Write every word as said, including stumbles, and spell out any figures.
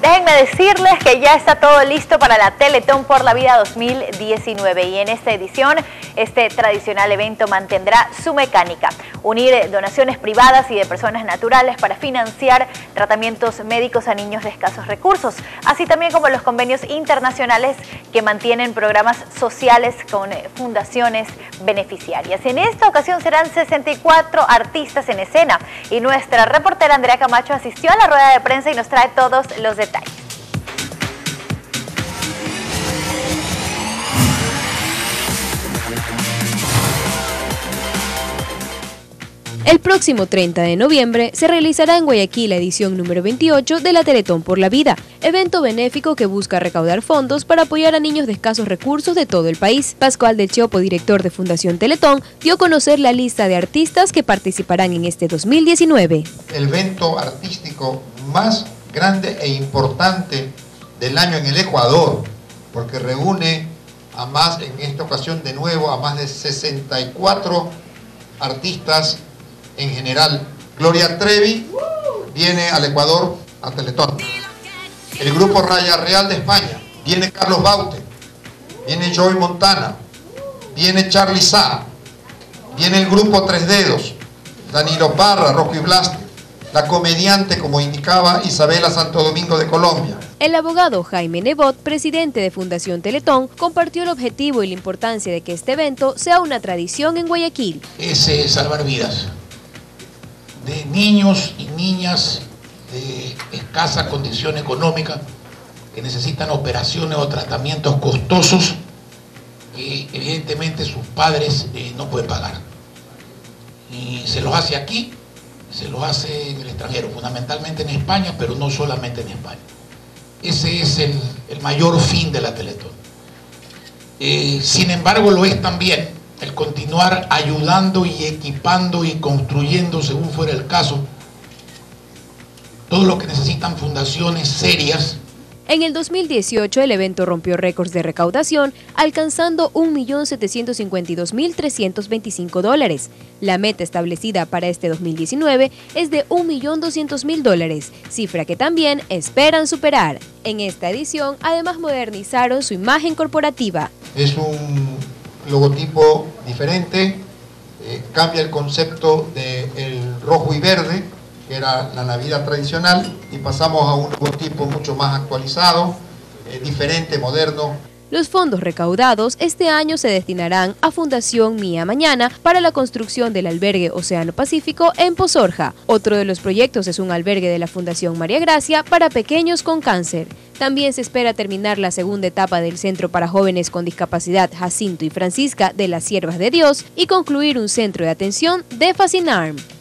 Déjenme decirles que ya está todo listo para la Teletón por la Vida dos mil diecinueve y en esta edición este tradicional evento mantendrá su mecánica, unir donaciones privadas y de personas naturales para financiar tratamientos médicos a niños de escasos recursos, así también como los convenios internacionales que mantienen programas sociales con fundaciones beneficiarias. En esta ocasión serán sesenta y cuatro artistas en escena y nuestra reportera Andrea Camacho asistió a la rueda de prensa y nos trae todos los detalles. El próximo treinta de noviembre se realizará en Guayaquil la edición número veintiocho de la Teletón por la Vida, evento benéfico que busca recaudar fondos para apoyar a niños de escasos recursos de todo el país. Pascual del Chopo, director de Fundación Teletón, dio a conocer la lista de artistas que participarán en este dos mil diecinueve. El evento artístico más grande e importante del año en el Ecuador, porque reúne a más, en esta ocasión de nuevo, a más de sesenta y cuatro artistas en general. Gloria Trevi viene al Ecuador a Teletón. El grupo Raya Real de España, viene Carlos Baute, viene Joey Montana, viene Charly Sá, viene el grupo Tres Dedos, Danilo Parra, Rocky Blasti, la comediante, como indicaba, Isabela Santo Domingo de Colombia. El abogado Jaime Nebot, presidente de Fundación Teletón, compartió el objetivo y la importancia de que este evento sea una tradición en Guayaquil. Es eh, salvar vidas de niños y niñas de escasa condición económica que necesitan operaciones o tratamientos costosos que evidentemente sus padres eh, no pueden pagar. Y se los hace aquí, se los hace en el extranjero, fundamentalmente en España, pero no solamente en España. Ese es el, el mayor fin de la Teletón. Eh, sin embargo, lo es también el continuar ayudando y equipando y construyendo, según fuera el caso, todo lo que necesitan fundaciones serias. En el dos mil dieciocho el evento rompió récords de recaudación, alcanzando un millón setecientos cincuenta y dos mil trescientos veinticinco dólares. La meta establecida para este dos mil diecinueve es de un millón doscientos mil dólares, cifra que también esperan superar. En esta edición, además modernizaron su imagen corporativa. Es un logotipo diferente, eh, cambia el concepto del rojo y verde, que era la Navidad tradicional, y pasamos a un logotipo mucho más actualizado, eh, diferente, moderno. Los fondos recaudados este año se destinarán a Fundación Mía Mañana para la construcción del albergue Océano Pacífico en Pozorja. Otro de los proyectos es un albergue de la Fundación María Gracia para pequeños con cáncer. También se espera terminar la segunda etapa del Centro para Jóvenes con Discapacidad Jacinto y Francisca de las Siervas de Dios y concluir un centro de atención de Fascinarm.